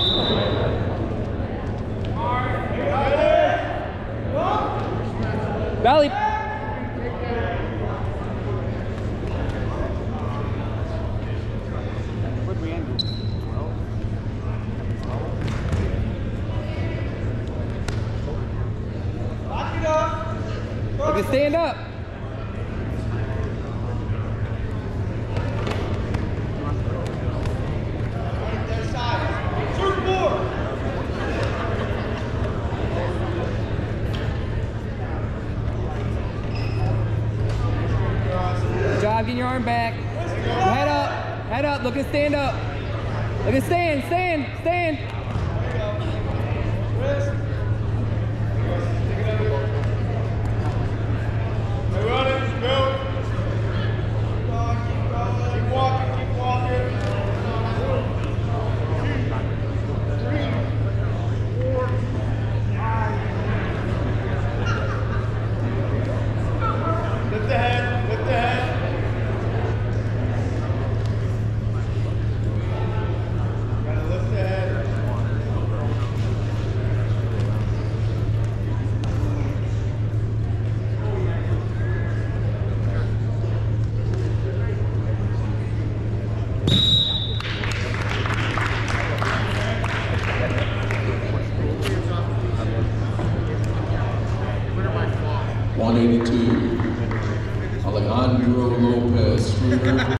Valley. Look at stand up. Good job, getting your arm back. Head up, look at stand up. Look at stand. Alejandro Lopez.